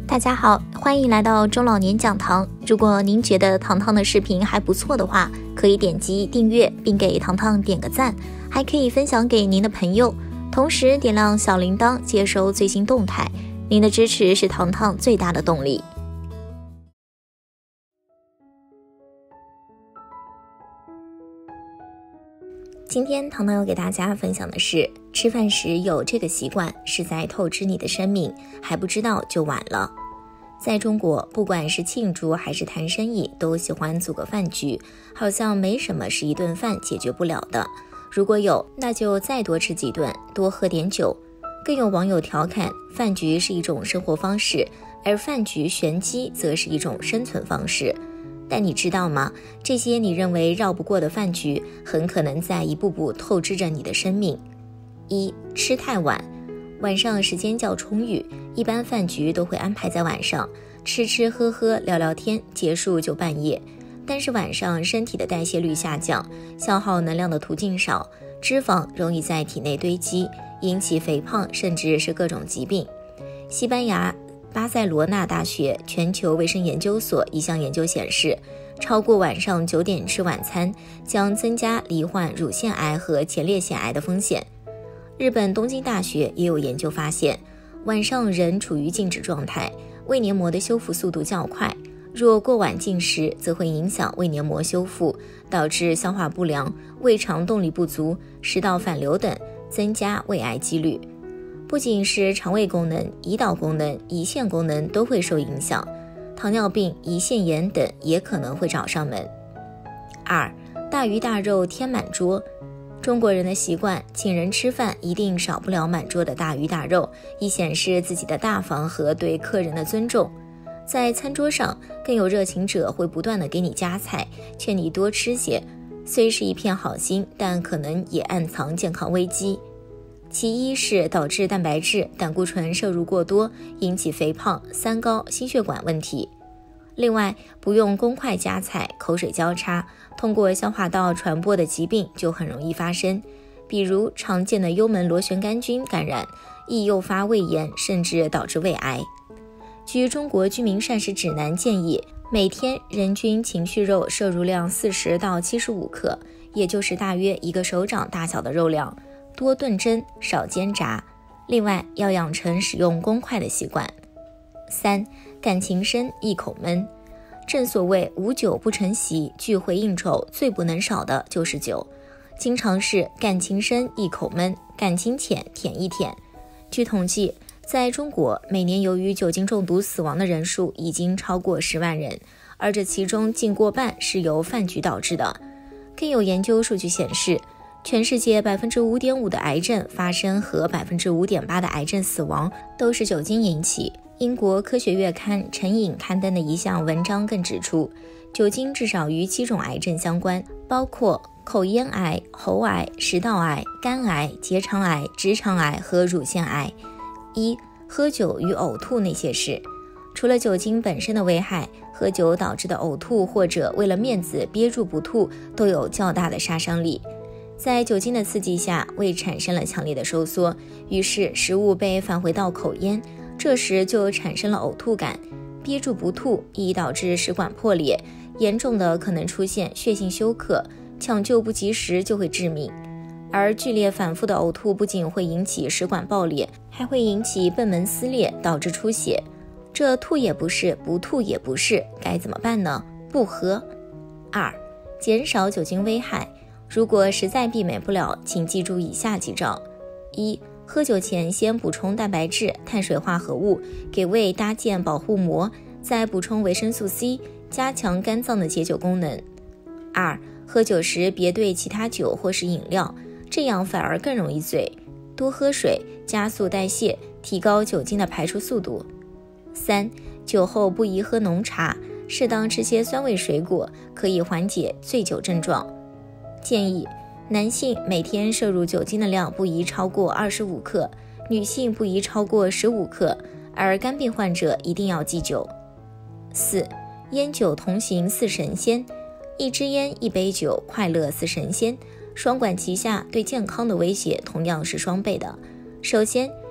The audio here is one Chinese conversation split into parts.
大家好，欢迎来到中老年讲堂。如果您觉得糖糖的视频还不错的话，可以点击订阅并给糖糖点个赞，还可以分享给您的朋友，同时点亮小铃铛接收最新动态。您的支持是糖糖最大的动力。今天糖糖要给大家分享的是，吃饭时有这个习惯是在透支你的生命，还不知道就晚了。在中国，不管是庆祝还是谈生意，都喜欢组个饭局，好像没什么是一顿饭解决不了的。如果有，那就再多吃几顿，多喝点酒。更有网友调侃，饭局是一种生活方式，而饭局玄机则是一种生存方式。但你知道吗？这些你认为绕不过的饭局，很可能在一步步透支着你的生命。一、吃太晚。晚上时间较充裕，一般饭局都会安排在晚上，吃吃喝喝聊聊天，结束就半夜。但是晚上身体的代谢率下降，消耗能量的途径少，脂肪容易在体内堆积，引起肥胖，甚至是各种疾病。西班牙巴塞罗那大学全球卫生研究所一项研究显示，超过晚上9点吃晚餐将增加罹患乳腺癌和前列腺癌的风险。日本东京大学也有研究发现，晚上人处于静止状态，胃黏膜的修复速度较快，若过晚进食则会影响胃黏膜修复，导致消化不良、胃肠动力不足、食道反流等，增加胃癌几率。不仅是肠胃功能、胰岛功能、胰腺功能都会受影响，糖尿病、胰腺炎等也可能会找上门。二、大鱼大肉添满桌。中国人的习惯，请人吃饭一定少不了满桌的大鱼大肉，以显示自己的大方和对客人的尊重。在餐桌上，更有热情者会不断地给你夹菜，劝你多吃些，虽是一片好心，但可能也暗藏健康危机。其一是导致蛋白质、胆固醇摄入过多，引起肥胖、三高、心血管问题。另外，不用公筷夹菜，口水交叉，通过消化道传播的疾病就很容易发生，比如常见的幽门螺旋杆菌感染，易诱发胃炎，甚至导致胃癌。据中国居民膳食指南建议，每天人均情绪肉摄入量40到75克，也就是大约一个手掌大小的肉量，多炖蒸，少煎炸。另外，要养成使用公筷的习惯。三、感情深，一口闷。正所谓无酒不成席，聚会应酬最不能少的就是酒。经常是感情深，一口闷，感情浅，舔一舔。据统计，在中国每年由于酒精中毒死亡的人数已经超过10万人，而这其中近过半是由饭局导致的。更有研究数据显示，全世界 5.5% 的癌症发生和 5.8% 的癌症死亡都是酒精引起。英国科学月刊《成瘾》刊登的一项文章更指出，酒精至少与7种癌症相关，包括口咽癌、喉癌、食道癌、肝癌、结肠癌、直肠癌和乳腺癌。一、喝酒与呕吐那些事。除了酒精本身的危害，喝酒导致的呕吐或者为了面子憋住不吐都有较大的杀伤力。在酒精的刺激下，胃产生了强烈的收缩，于是食物被返回到口咽，这时就产生了呕吐感，憋住不吐易导致食管破裂，严重的可能出现血性休克，抢救不及时就会致命。而剧烈反复的呕吐不仅会引起食管爆裂，还会引起贲门撕裂，导致出血。这吐也不是，不吐也不是，该怎么办呢？不喝。二、减少酒精危害。如果实在避免不了，请记住以下几招。一、喝酒前先补充蛋白质、碳水化合物，给胃搭建保护膜，再补充维生素 C， 加强肝脏的解酒功能。二、喝酒时别兑其他酒或是饮料，这样反而更容易醉。多喝水，加速代谢，提高酒精的排出速度。三、酒后不宜喝浓茶，适当吃些酸味水果，可以缓解醉酒症状。建议男性每天摄入酒精的量不宜超过25克，女性不宜超过15克，而肝病患者一定要忌酒。四、烟酒同行似神仙，一支烟一杯酒，快乐似神仙，双管齐下，对健康的威胁同样是双倍的。首先，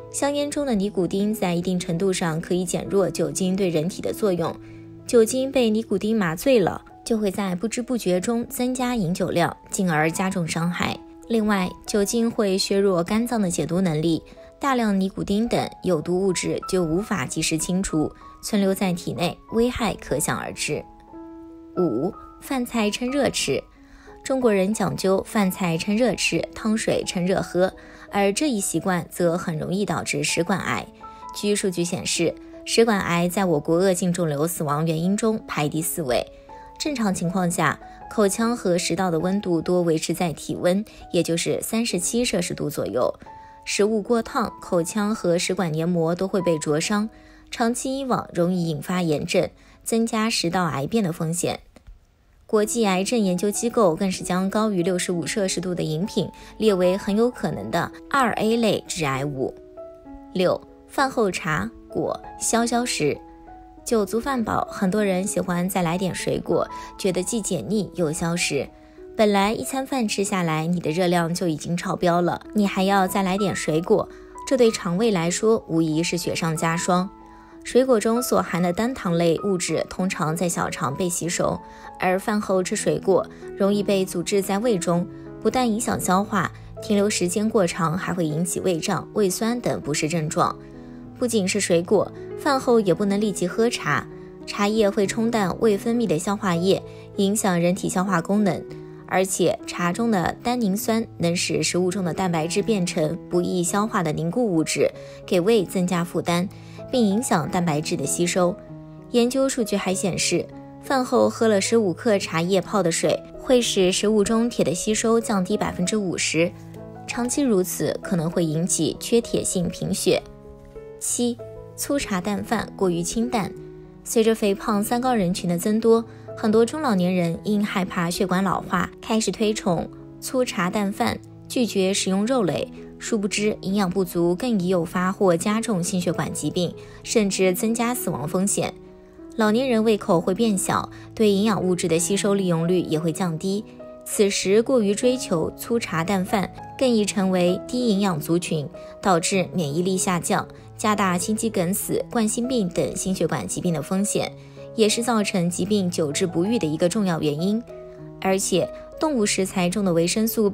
香烟中的尼古丁在一定程度上可以减弱酒精对人体的作用，酒精被尼古丁麻醉了，就会在不知不觉中增加饮酒量，进而加重伤害。另外，酒精会削弱肝脏的解毒能力，大量尼古丁等有毒物质就无法及时清除，存留在体内，危害可想而知。5. 饭菜趁热吃。中国人讲究饭菜趁热吃，汤水趁热喝，而这一习惯则很容易导致食管癌。据数据显示，食管癌在我国恶性肿瘤死亡原因中排第4位。正常情况下，口腔和食道的温度多维持在体温，也就是37摄氏度左右。食物过烫，口腔和食管黏膜都会被灼伤，长期以往容易引发炎症，增加食道癌变的风险。国际癌症研究机构更是将高于65摄氏度的饮品列为很有可能的 2A 类致癌物。6. 饭后茶、果、消消食。酒足饭饱，很多人喜欢再来点水果，觉得既解腻又消食。本来一餐饭吃下来，你的热量就已经超标了，你还要再来点水果，这对肠胃来说无疑是雪上加霜。水果中所含的单糖类物质通常在小肠被吸收，而饭后吃水果容易被阻滞在胃中，不但影响消化，停留时间过长，还会引起胃胀、胃酸等不适症状。不仅是水果，饭后也不能立即喝茶，茶叶会冲淡胃分泌的消化液，影响人体消化功能，而且茶中的单宁酸能使食物中的蛋白质变成不易消化的凝固物质，给胃增加负担，并影响蛋白质的吸收。研究数据还显示，饭后喝了15克茶叶泡的水，会使食物中铁的吸收降低 50%， 长期如此可能会引起缺铁性贫血。7. 粗茶淡饭过于清淡。随着肥胖三高人群的增多，很多中老年人因害怕血管老化，开始推崇粗茶淡饭，拒绝食用肉类，殊不知营养不足更易诱发或加重心血管疾病，甚至增加死亡风险。老年人胃口会变小，对营养物质的吸收利用率也会降低，此时过于追求粗茶淡饭，更易成为低营养族群，导致免疫力下降，加大心肌梗死、冠心病等心血管疾病的风险，也是造成疾病久治不愈的一个重要原因。而且动物食材中的维生素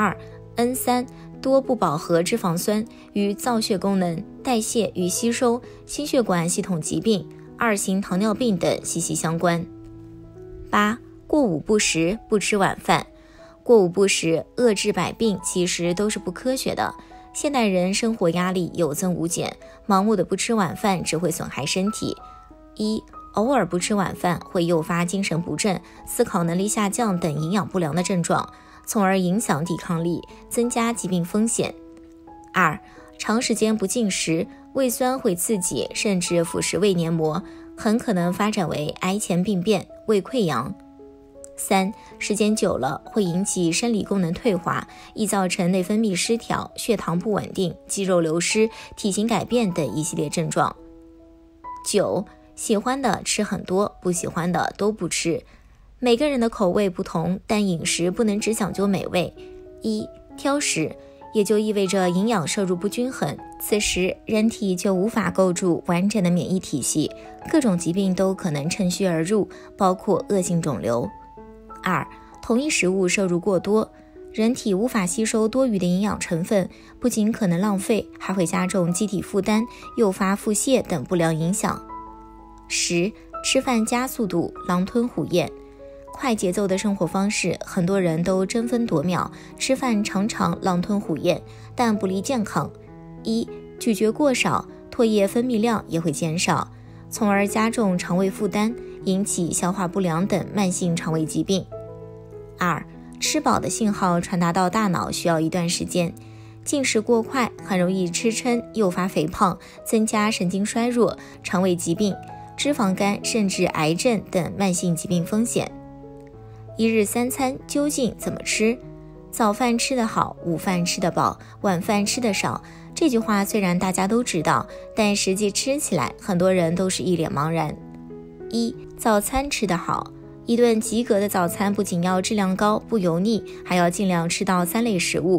B12、N3 多不饱和脂肪酸与造血功能、代谢与吸收、心血管系统疾病、2型糖尿病等息息相关。8. 过午不食，不吃晚饭。过午不食，遏制百病，其实都是不科学的。现代人生活压力有增无减，盲目的不吃晚饭只会损害身体。1. 偶尔不吃晚饭会诱发精神不振、思考能力下降等营养不良的症状，从而影响抵抗力，增加疾病风险。2. 长时间不进食，胃酸会刺激甚至腐蚀胃黏膜，很可能发展为癌前病变、胃溃疡。3. 时间久了会引起生理功能退化，易造成内分泌失调、血糖不稳定、肌肉流失、体型改变等一系列症状。9. 喜欢的吃很多，不喜欢的都不吃。每个人的口味不同，但饮食不能只讲究美味。1. 挑食，也就意味着营养摄入不均衡，此时人体就无法构筑完整的免疫体系，各种疾病都可能趁虚而入，包括恶性肿瘤。2. 同一食物摄入过多，人体无法吸收多余的营养成分，不仅可能浪费，还会加重机体负担，诱发腹泻等不良影响。10. 吃饭加速度，狼吞虎咽。快节奏的生活方式，很多人都争分夺秒，吃饭常常狼吞虎咽，但不利健康。1. 咀嚼过少，唾液分泌量也会减少，从而加重肠胃负担，引起消化不良等慢性肠胃疾病。2. 吃饱的信号传达到大脑需要一段时间，进食过快很容易吃撑，诱发肥胖，增加神经衰弱、肠胃疾病、脂肪肝甚至癌症等慢性疾病风险。一日三餐究竟怎么吃？早饭吃得好，午饭吃得饱，晚饭吃得少。这句话虽然大家都知道，但实际吃起来，很多人都是一脸茫然。1. 早餐吃得好，一顿及格的早餐不仅要质量高、不油腻，还要尽量吃到3类食物，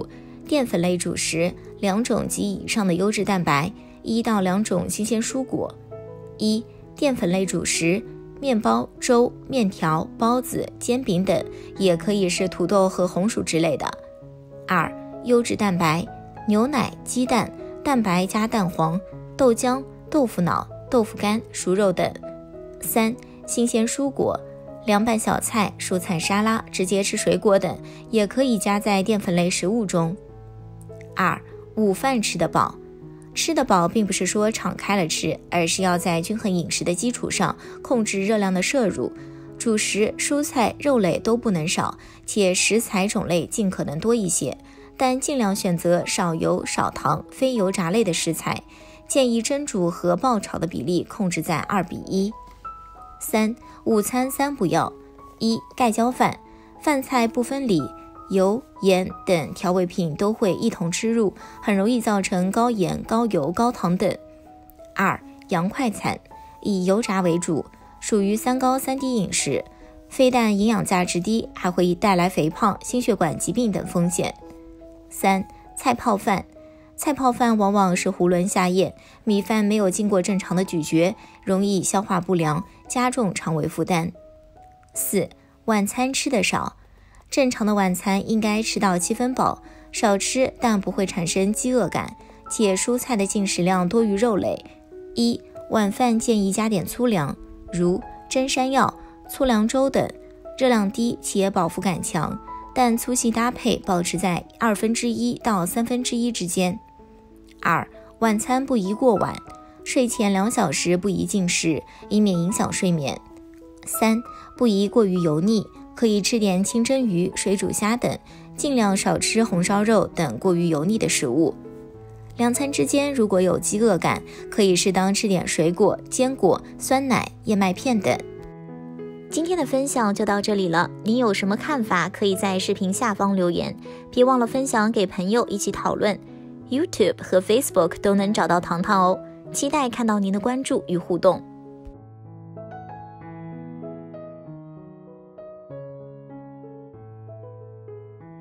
淀粉类主食2种及以上的优质蛋白，1到2种新鲜蔬果。1. 淀粉类主食面包、粥、面条、包子、煎饼等，也可以是土豆和红薯之类的。2. 优质蛋白牛奶、鸡蛋、蛋白加蛋黄、豆浆、豆腐脑、豆腐干、熟肉等。3. 新鲜蔬果凉拌小菜、蔬菜沙拉、直接吃水果等，也可以加在淀粉类食物中。2. 午饭吃得饱。吃得饱并不是说敞开了吃，而是要在均衡饮食的基础上控制热量的摄入，主食、蔬菜、肉类都不能少，且食材种类尽可能多一些，但尽量选择少油、少糖、非油炸类的食材，建议蒸煮和爆炒的比例控制在2:1。3. 午餐3不要。1. 盖浇饭，饭菜不分离，油、盐等调味品都会一同吃入，很容易造成高盐、高油、高糖等。2. 洋快餐，以油炸为主，属于3高3低饮食，非但营养价值低，还会带来肥胖、心血管疾病等风险。3. 菜泡饭，菜泡饭往往是囫囵下咽，米饭没有经过正常的咀嚼，容易消化不良，加重肠胃负担。4. 晚餐吃得少，正常的晚餐应该吃到7分饱，少吃但不会产生饥饿感，且蔬菜的进食量多于肉类。1. 晚饭建议加点粗粮，如蒸山药、粗粮粥等，热量低且饱腹感强，但粗细搭配保持在1/2到1/3之间。2. 晚餐不宜过晚，睡前2小时不宜进食，以免影响睡眠。3. 不宜过于油腻，可以吃点清蒸鱼、水煮虾等，尽量少吃红烧肉等过于油腻的食物。2餐之间如果有饥饿感，可以适当吃点水果、坚果、酸奶、燕麦片等。今天的分享就到这里了，你有什么看法可以在视频下方留言，别忘了分享给朋友一起讨论。YouTube 和 Facebook 都能找到糖糖哦，期待看到您的关注与互动。